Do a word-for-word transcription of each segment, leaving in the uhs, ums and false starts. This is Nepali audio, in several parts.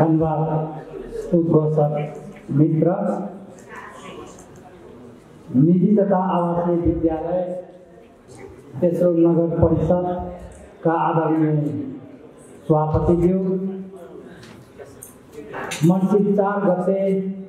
धन्यवाद उद्घोषक मित्र। निजी तथा आवासीय विद्यालय तेस्रो नगर परिषद का आदरणीय सभापतिज्यू, मङ्सिर चार गते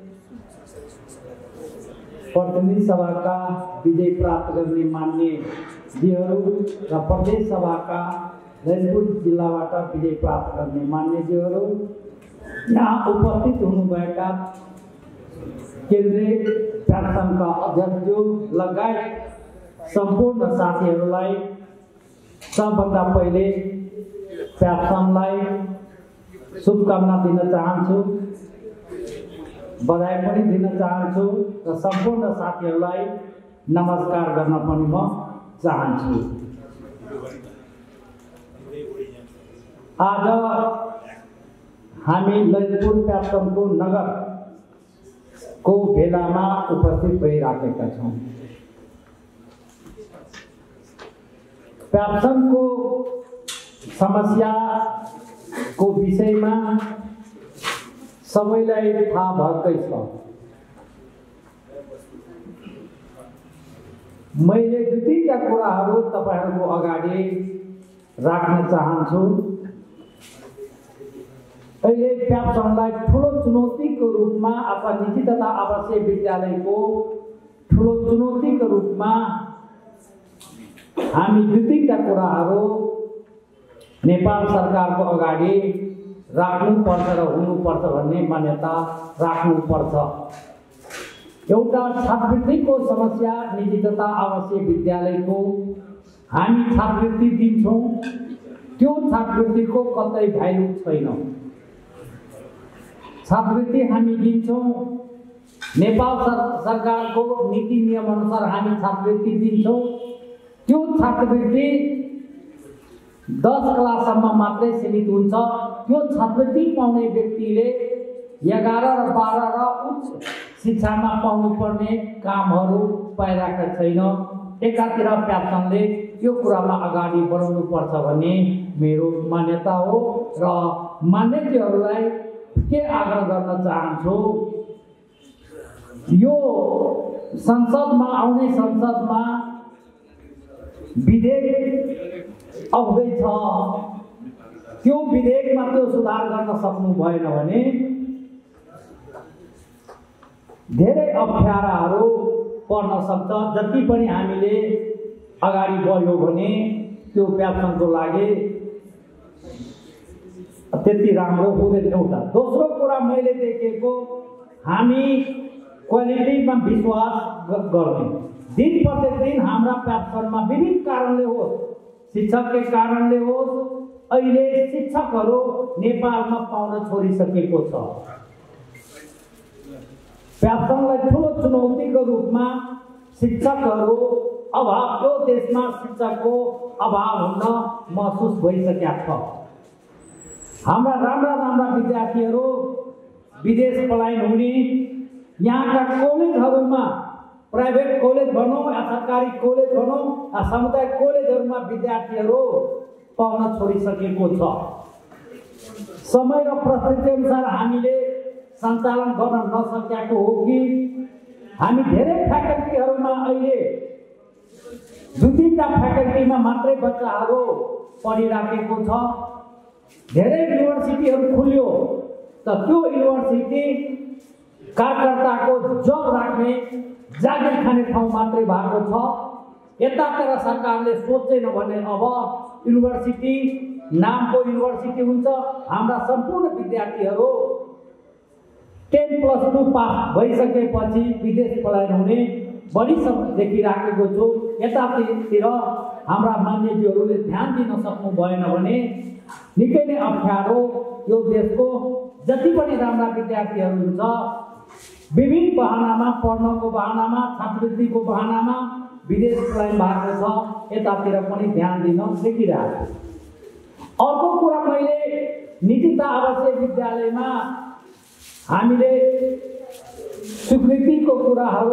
प्रतिनिधि सभा का विजय प्राप्त करने मान्य जीहरू र प्रदेश सभा का ललितपुर जिल्लाबाट विजय प्राप्त गर्ने मान्यज्यूहरू, यहाँ उपस्थित हुनुभएका केन्द्रीय प्याटसनका अध्यक्षज्यू लगायत सम्पूर्ण साथीहरूलाई सबभन्दा पहिले प्याटसनलाई शुभकामना दिन चाहन्छु, बधाई पनि दिन चाहन्छु र सम्पूर्ण साथीहरूलाई नमस्कार गर्न पनि म चाहन्छु। आज हामी ललितपुर प्याटसनको नगर को भेलामा उपस्थित भइराखेका छौँ। प्याटसनको समस्या को विषयमा सबैलाई थाहा भएकै छ। मैले दुई तीनटा कुराहरू तपाईहरुको अगाडि राख्न चाहन्छु। अहिले प्याटसनलाई ठुलो चुनौतीको रूपमा अथवा निजी तथा आवासीय विद्यालयको ठुलो चुनौतीको रूपमा हामी दुई तीनटा कुराहरू नेपाल सरकारको अगाडि राख्नुपर्छ र हुनुपर्छ भन्ने मान्यता राख्नुपर्छ। एउटा छात्रवृत्तिको समस्या निजी तथा आवासीय विद्यालयको हामी छात्रवृत्ति दिन्छौँ, त्यो छात्रवृत्तिको कतै भ्यालु छैन। छात्रवृत्ति हामी दिन्छौँ, नेपाल सरकारको नीति नियम अनुसार हामी छात्रवृत्ति दिन्छौँ, त्यो छात्रवृत्ति दस क्लाससम्म मात्रै सीमित हुन्छ। त्यो छात्रवृत्ति पाउने व्यक्तिले एघार र बाह्र र उच्च शिक्षामा पाउनुपर्ने कामहरू पाइरहेका छैन। एकातिर प्याटसनले यो कुरामा अगाडि बढाउनुपर्छ भन्ने मेरो मान्यता हो र मान्यज्यूहरूलाई के आग्रह गर्न चाहन्छु, यो संसदमा आउने संसदमा विधेयक आउँदैछ, त्यो विधेयकमा त्यो सुधार गर्न सक्नु भएन भने धेरै अप्ठ्याराहरू पर्न सक्छ। जति पनि हामीले अगाडि बढ्यो भने त्यो प्याटसनको लागि त्यति राम्रो हुँदैन। एउटा दोस्रो कुरा मैले देखेको, हामी क्वालिटीमा विश्वास गर्ने दिन प्रतिदिन हाम्रा प्याटसनमा विभिन्न कारणले होस्, शिक्षककै कारणले होस्, अहिले शिक्षकहरू नेपालमा पाउन छोडिसकेको छ। प्याटसनलाई ठुलो चुनौतीको रूपमा शिक्षकहरू अभाव, यो देशमा शिक्षकको अभाव हुन महसुस भइसकेका छ। हाम्रा राम्रा राम्रा विद्यार्थीहरू विदेश पलायन हुने, यहाँका कलेजहरूमा, प्राइभेट कलेज भनौँ या सरकारी कलेज भनौँ या सामुदायिक कलेजहरूमा विद्यार्थीहरू पाउन छोडिसकेको छ। समय र परिस्थिति अनुसार हामीले सञ्चालन गर्न नसकेको हो कि हामी धेरै फ्याकल्टीहरूमा अहिले दुई तीनटा फ्याकल्टीमा मात्रै बच्चाहरू पढिराखेको छ। धेरै युनिभर्सिटीहरू खुल्यो त त्यो युनिभर्सिटी कार्यकर्ताको जब राख्ने, जागिर खाने ठाउँ मात्रै भएको छ। यतातिर सरकारले सोचेन भने अब युनिभर्सिटी नामको युनिभर्सिटी हुन्छ, हाम्रा सम्पूर्ण विद्यार्थीहरू टेन प्लस टू पास भइसकेपछि विदेश पलायन हुने बढी समय देखिराखेको छु। यतातिर हाम्रा मान्यज्यूहरूले ध्यान दिन सक्नु भएन भने निकै नै अप्ठ्यारो। यो देशको जति पनि राम्रा विद्यार्थीहरू हुन्छ, विभिन्न बहानामा, पढ्नको बहानामा, छात्रवृत्तिको बहानामा विदेश पलायन भएको छ। यतातिर पनि ध्यान दिन देखिरहेको छु। अर्को कुरा, मैले निजी तथा आवासीय विद्यालयमा हामीले स्वीकृतिको कुराहरू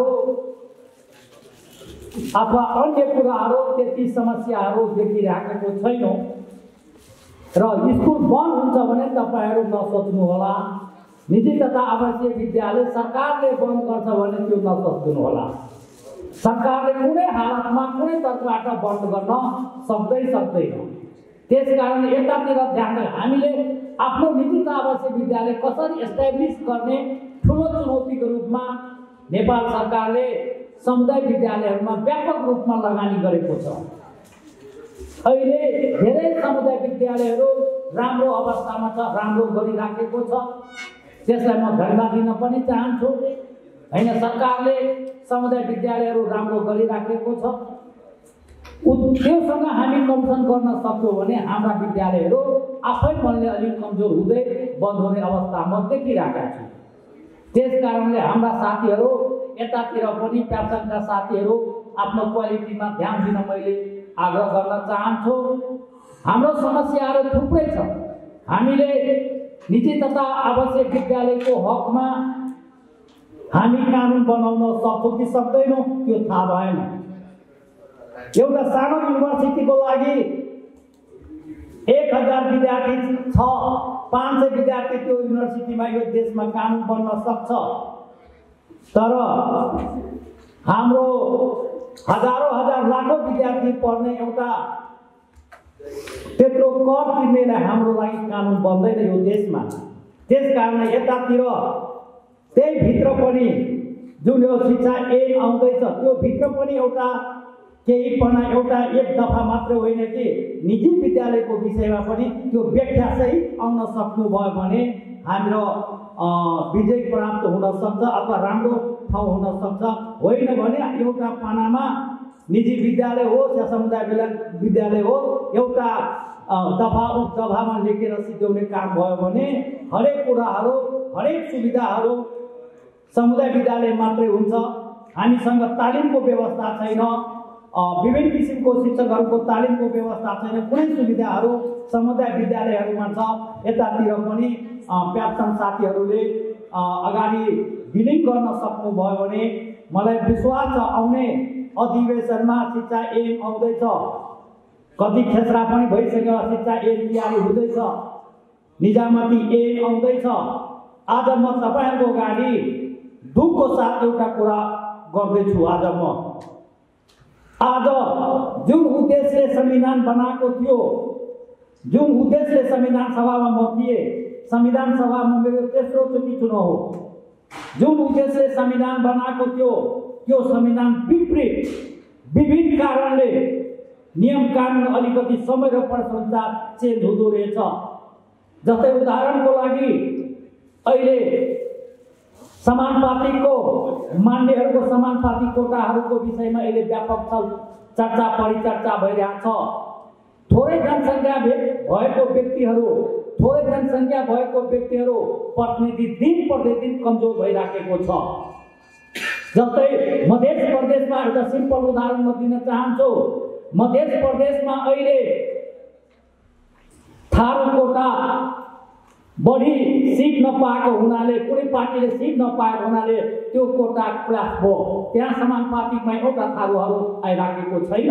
अथवा अन्य कुराहरू त्यति समस्याहरू देखिराखेको छैनौँ। र स्कुल बन्द हुन्छ भने तपाईहरु नसोच्नु होला। निजी तथा आवासीय विद्यालय सरकारले बन्द गर्छ भने त्यो नसोच्नु होला। सरकारले कुनै हालतमा कुनै तर्फबाट बन्द गर्न सक्दै सक्दैन। त्यसकारण यतातिर ध्यान हामीले आफ्नो निजी तथा आवासीय विद्यालय कसरी एस्टाब्लिश गर्ने ठूलो चुनौतीको रूपमा नेपाल सरकारले समुदाय विद्यालयहरूमा व्यापक रूपमा लगानी गरेको छ। अहिले धेरै समुदाय विद्यालयहरू राम्रो अवस्थामा छ, राम्रो गरिराखेको छ। त्यसलाई म धन्यवाद दिन पनि चाहन्छु। हैन, सरकारले समुदाय विद्यालयहरू राम्रो गरिराखेको छ। त्योसँग हामी कम्पिटिसन गर्न सक्छौँ भने हाम्रा विद्यालयहरू आफै मनले अलिक कमजोर हुँदै बन्द हुने अवस्था म देखिरहेका छु। त्यसकारणले हाम्रा साथीहरू यतातिर पनि प्याप्सनका साथीहरू आफ्नो क्वालिटीमा ध्यान दिन मैले आग्रह गर्न चाहन्छु। हाम्रो समस्याहरू थुप्रै छ। हामीले निजी तथा आवासीय विद्यालयको हकमा हामी कानुन बनाउन सक्छौँ कि सक्दैनौँ त्यो थाहा भएन। एउटा सानो युनिभर्सिटीको लागि एक हजार विद्यार्थी छ, पाँच सय विद्यार्थी त्यो युनिभर्सिटीमा यो देशमा कानुन बन्न सक्छ। तर हाम्रो हजारौं हजार लाखौं विद्यार्थी पढ्ने एउटा त्यत्रो कर तिर्नेलाई हाम्रो लागि कानुन बन्दैन यो देशमा। त्यसकारण यतातिर त्यही भित्र पनि जुन यो शिक्षा ऐन आउँदैछ त्यो भित्र पनि एउटा केही पना एउटा एक दफा मात्र होइन कि निजी विद्यालयको विषयमा पनि त्यो व्याख्या सहित आउन सक्नुभयो भने हाम्रो विजय प्राप्त हुन सक्छ अथवा राम्रो ठाउँ हुन सक्छ। होइन भने एउटा पानामा निजी विद्यालय होस् या समुदाय विद्यालय होस् एउटा दफा उप दफामा लेखेर सिध्याउने काम भयो भने हरेक कुराहरू हरेक सुविधाहरू समुदाय विद्यालय मात्रै हुन्छ। हामीसँग तालिमको व्यवस्था छैन, विभिन्न किसिमको शिक्षकहरूको तालिमको व्यवस्था छैन, कुनै सुविधाहरू समुदाय विद्यालयहरूमा छ। यतातिर पनि प्याप्सन साथीहरूले अगाडि बिलिङ गर्न सक्नुभयो भने मलाई विश्वास छ आउने अधिवेशनमा शिक्षा ऐन आउँदैछ। कति खेसरा पनि भइसक्यो, शिक्षा ऐन तयारी हुँदैछ, निजामती ऐन आउँदैछ। आज म तपाईँहरूको अगाडि दुःखको साथ एउटा कुरा गर्दैछु। आज म आज जुन उद्देश्यले संविधान बनाएको थियो, जुन उद्देश्यले संविधान सभामा म थिएँ, संविधान सभामा मेरो तेस्रो चोटि चुनाव हो। जुन उद्देश्यले संविधान बनाएको थियो त्यो संविधान विपरीत विभिन्न कारणले नियम कानुन अलिकति समय र प्रसंसार चेन्ज हुँदो रहेछ। जस्तै उदाहरणको लागि अहिले समानुपातिकको मान्यहरूको समानुपातिक कोटाहरूको विषयमा अहिले व्यापक छल चर्चा परिचर्चा भइरहेको छ। थोरै जनसङ्ख्या भएको व्यक्तिहरू थोरै जनसङ्ख्या भएको व्यक्तिहरू प्रतिनिधि दिन प्रतिदिन कमजोर भइराखेको छ। जस्तै मध्य प्रदेशमा एउटा सिम्पल उदाहरण म दिन चाहन्छु। मध्य प्रदेशमा अहिले थारू कोटा बढी सिट नपाएको हुनाले कुनै पार्टीले सिट नपाएको हुनाले त्यो कोटा क्लास भयो। त्यहाँ समानुपातिकमा एउटा थारूहरू आइराखेको छैन।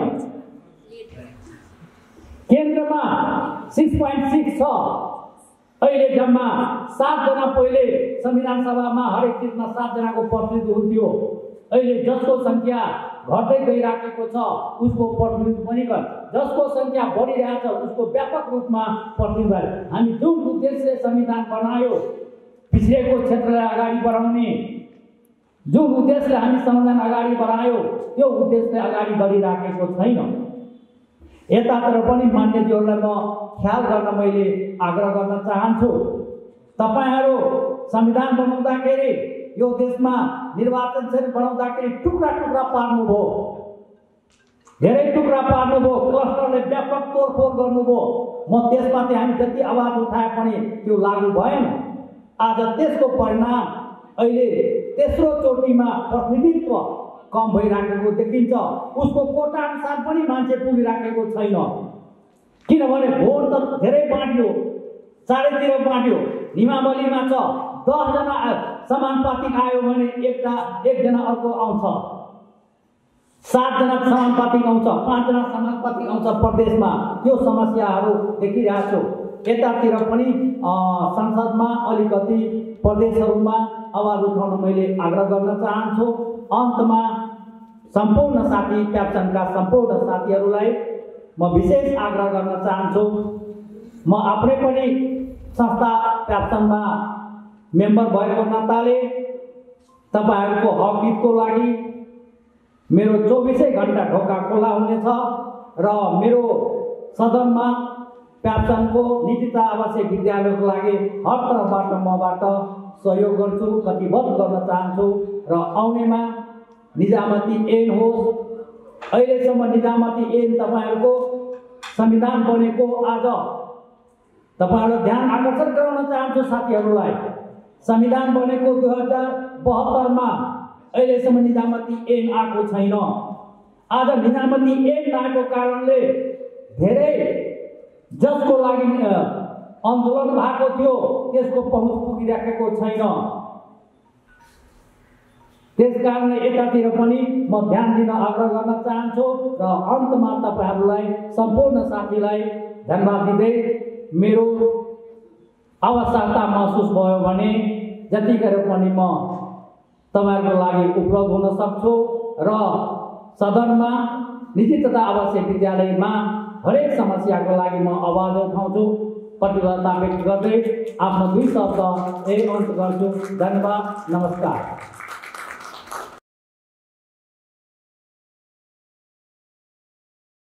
केन्द्रमा सिक्स पोइन्ट सिक्स छ। अहिले जम्मा सातजना पहिले संविधान सभामा हरेक चिजमा सातजनाको प्रतिनिधि हुन्थ्यो। अहिले जसको सङ्ख्या घट्दै गइराखेको छ उसको प्रतिनिधित्व पनि गर्छ, जसको सङ्ख्या बढिरहेको छ उसको व्यापक रूपमा प्रतिनिधित्व। हामी जुन उद्देश्यले संविधान बनायो पिछडिएको क्षेत्रलाई अगाडि बढाउने, जुन उद्देश्यले हामी संविधान अगाडि बढायो त्यो उद्देश्यले अगाडि बढिराखेको छैन। यतातिर पनि मान्यज्यूहरूलाई म ख्याल गर्न मैले आग्रह गर्न चाहन्छु। तपाईहरू संविधान बनाउँदाखेरि यो देशमा निर्वाचन क्षेत्र बनाउँदाखेरि टुक्रा टुक्रा पार्नुभयो, धेरै टुक्रा पार्नुभयो, क्लस्टरले व्यापक तोडफोड गर्नुभयो। म त्यसमाथि हामी जति आवाज उठाए पनि त्यो लागू भएन। आज त्यसको परिणाम अहिले तेस्रो चोटिमा प्रतिनिधित्व कम भइराखेको देखिन्छ। उसको कोटा अनुसार पनि मान्छे पुगिराखेको छैन। किनभने भोट त धेरै बाँड्यो, चारैतिर बाँड्यो। निमावलीमा छ दसजना समानुपातिक आयो भने एकटा एकजना अर्को आउँछ, सातजना समानुपातिक आउँछ, पाँचजना समानुपातिक आउँछ प्रदेशमा। त्यो समस्याहरू देखिरहेको छु। यतातिर पनि संसदमा अलिकति प्रदेशहरूमा आवाज उठाउन मैले आग्रह गर्न चाहन्छु। अन्तमा सम्पूर्ण साथी प्याप्सनका सम्पूर्ण साथीहरूलाई म विशेष आग्रह गर्न चाहन्छु। म आफै पनि संस्था प्याप्सनमा मेम्बर भएको नाताले तपाईहरुको हक हितको लागि मेरो चौबीसै घण्टा ढोका खुला हुनेछ र मेरो सदनमा प्याप्सनको निजिता आवासीय विद्यालयको लागि हर तर्फबाट मबाट सहयोग गर्छु, कटिबद्ध गर्न चाहन्छु र आउनेमा निजामती ऐन होस्। अहिलेसम्म निजामती ऐन तपाईहरुको संविधान बनेको आज तपाईहरुले ध्यान आकर्षण गराउन चाहन्छु साथीहरूलाई। संविधान बनेको दुई हजार बहत्तर मा अहिलेसम्म निजामती ऐन आएको छैन। आज निजामती ऐन नआएको कारणले धेरै जसको लागि आन्दोलन भएको थियो त्यसको पहुँच पुगिराखेको छैन। त्यसकारणले यतातिर पनि म ध्यान दिन आग्रह गर्न चाहन्छु र अन्तमा तपाईहरुलाई सम्पूर्ण साथीलाई धन्यवाद दिँदै मेरो आवश्यकता महसुस भयो भने जतिखेर पनि म तपाईहरुको लागि उपलब्ध हुन सक्छु र सदनमा निजी तथा आवासीय विद्यालयमा हरेक समस्याको लागि म आवाज उठाउँछु। प्रतिबद्धता व्यक्त गर्दै आफ्नो दुई शब्द यही अन्त गर्छु। धन्यवाद, नमस्कार।